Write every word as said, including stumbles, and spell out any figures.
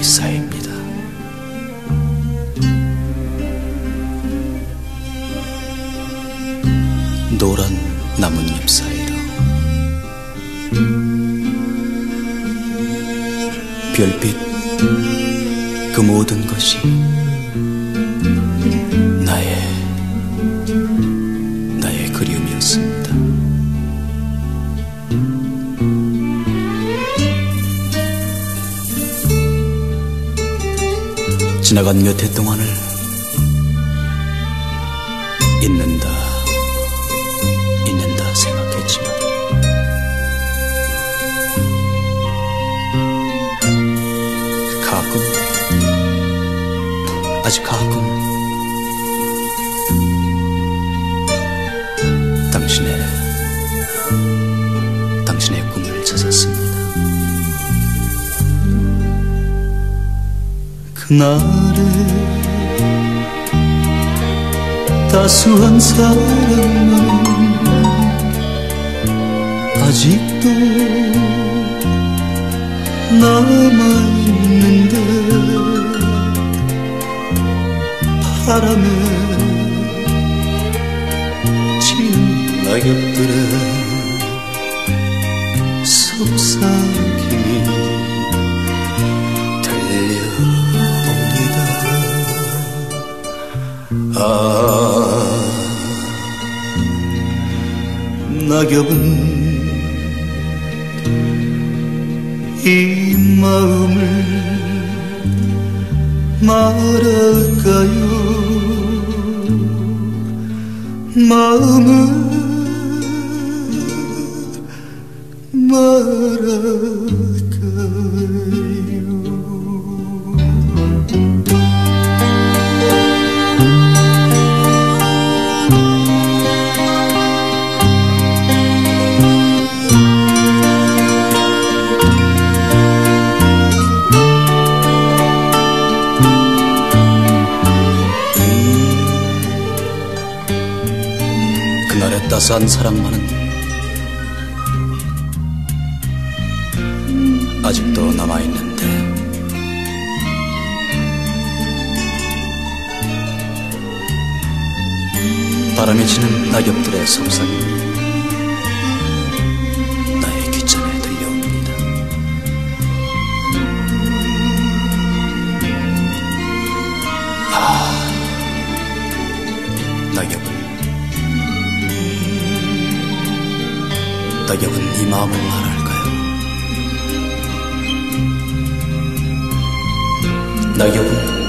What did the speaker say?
쌓입니다. 노란 나뭇잎 사이로 별빛 그 모든 것이 나의 나의 그리움이었습니다. 지나간 몇 해 동안을 잊는다 잊는다 생각했지만 가끔 아주 가끔 당신의 당신의 꿈을 찾았습니다. 그날의 따스한 사랑은 아직도 남아있는데 바람에 지는 낙엽들의 속삭임이 들려옵니다. 아, 낙엽은 이 마음을 말할까요? 마음을 말할까요? 그날의 따스한 사랑만은 아직도 남아있는데 바람에 지는 낙엽들의 속삭임 나의 귓전에 들려옵니다. 아, 낙엽은 낙엽은 이 마음을 말할까요? 낙엽은